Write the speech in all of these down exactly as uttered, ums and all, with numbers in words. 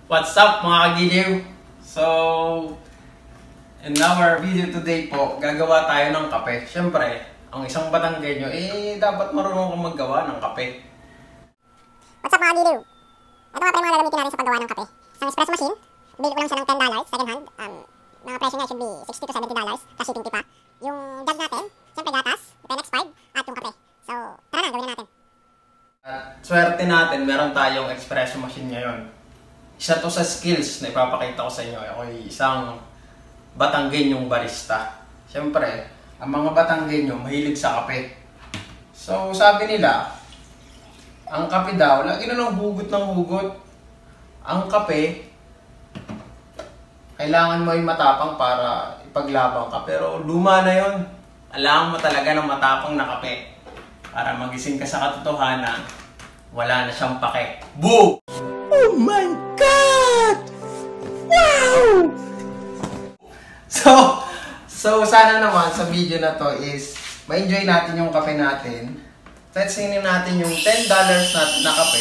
What's up mga kagiliw? So, in our video today po, gagawa tayo ng kape. Siyempre, ang isang Batanggenyo, eh dapat marunong kang maggawa ng kape. What's up mga kagiliw? Ito nga pa yung mga gagamitin natin sa paggawa ng kape. Isang espresso machine, bili ko lang siya ng ten dollars, second hand. Um, mga presyo niya should be sixty to seventy dollars, plus shipping pa. Yung jug natin, siyempre gatas, Pemex five, at yung kape. So, tara na, gawin na natin. At swerte natin, meron tayong espresso machine ngayon. Isa to sa skills na ipapakita ko sa inyo. Ako'y isang Batanggenyong barista. Siyempre, ang mga Batanggenyo mahilig sa kape. So, sabi nila, ang kape daw, lagi na lang hugot ng hugot. Ang kape, kailangan mo ay matapang para ipaglabang ka. Pero luma na yon. Alam mo talaga ng matapang na kape. Para magising ka sa katotohanan, wala na siyang pake. Boo! Oh my God! Wow! So, so sana naman sa video na to is ma-enjoy natin yung kape natin. Tetsinin natin yung ten dollars natin na kape.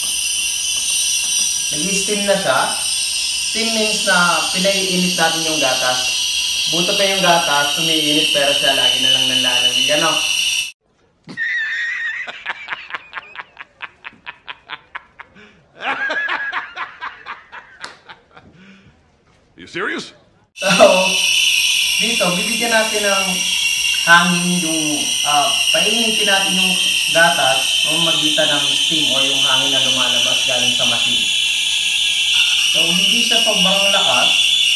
Nag-steam na siya. Steam means na pinaiinit natin yung gatas. Buto pa yung gatas, tumiinit pero siya lagi na lang nanlalamig. Ano? Are you serious? So, dito, bibigyan natin ng hangin yung, uh, painitin natin yung gatas o magitan ng steam o yung hangin na lumalabas galing sa machine. So, hindi siya sobrang lakas.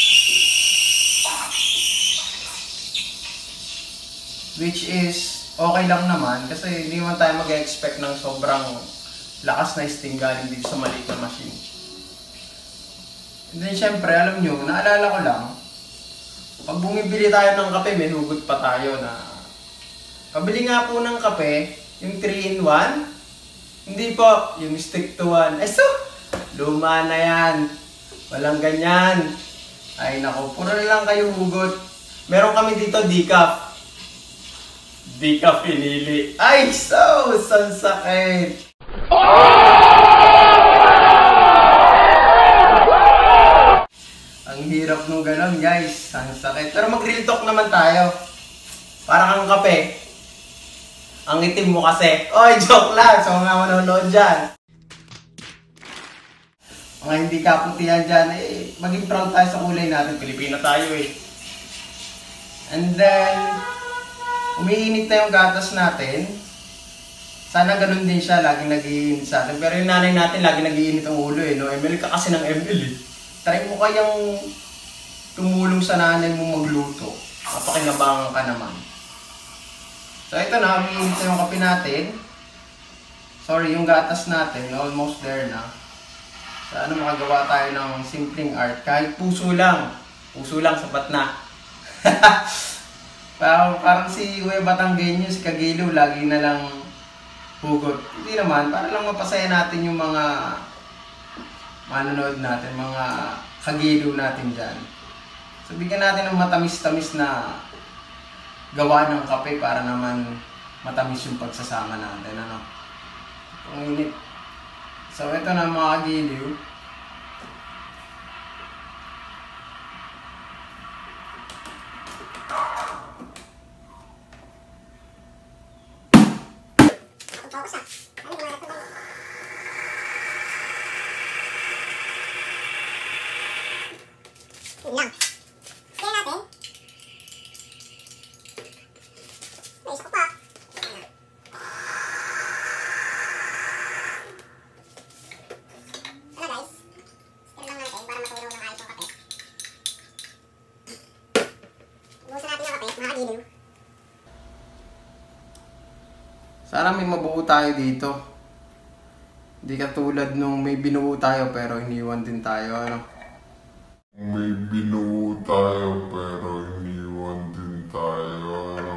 Which is, okay lang naman kasi hindi naman tayo mag-expect ng sobrang lakas na steam galing dito sa maliit na machine. And then, syempre, alam nyo, naalala ko lang, pag bumibili tayo ng kape, may hugot pa tayo na pabili nga po ng kape, yung three in one, hindi po, yung stick to one. Eh so, luma na yan. Walang ganyan. Ay nako, puro na lang kayo hugot. Meron kami dito decaf. Decaf pinili. Ay, so, sansakit. Ang hirap nung ganon, guys. Ang sakit. Pero mag-real talk naman tayo. Parang kang kape. Ang itim mo kasi. Oy, joke lang. So, mga manonood dyan. Mga hindi kaputihan dyan, eh, maging proud tayo sa kulay natin. Pilipino tayo eh. And then, umiinit na yung gatas natin. Sana ganun din siya. Laging nag-iinit sa atin. Pero yung nanay natin, laging nag-iinit ang ulo eh. No? M L ka kasi ng M L eh. Try mo kayang tumulong sa nanay mo magluto. Mapakinabangan ka naman. So ito na, umiinit na yung kape natin. Sorry, yung gatas natin, almost there na. Sana makagawa tayo ng simpleng art. Kahit puso lang. Puso lang, sapat na. parang, parang si Kuya Batanggenyo, si Kagiliw, lagi na lang hugot. Hindi naman, para lang mapasaya natin yung mga manonood natin, mga kagiliw natin dyan. So, bigyan natin ng matamis-tamis na gawa ng kape para naman matamis yung pagsasama natin. Ano? Ang init. So, ito na mga kagiliw. Yun lang. Kaya natin. May isa ko pa. Ano guys? Stir lang natin para matunaw ng ayos yung kape. Ubusan natin yung kape, mga kagiliw. Sana may mabuo tayo dito. Hindi katulad nung may binuo tayo pero iniwan din tayo. Ano? May binuo tayo pero iniwan din tayo.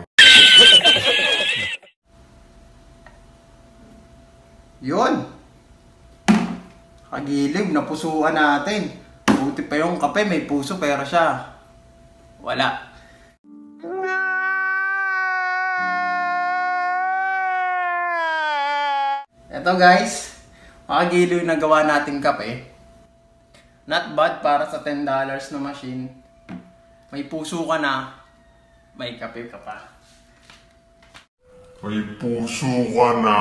Yun! Kagiliw, napusuan natin. Buti pa yung kape, may puso pero siya wala. Ito guys, mga giliw na gawa nating kape. Not bad para sa ten dollars na machine. May puso ka na, may kape ka pa. May puso ka na,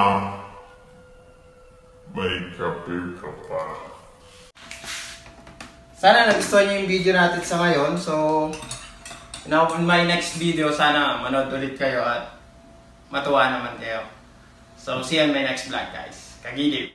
may kape ka pa. Sana nagustuhan niyo yung video natin sa ngayon. So, in my next video, sana manood ulit kayo at matuwa naman kayo. So, see you in my next vlog, guys. Kagiliw!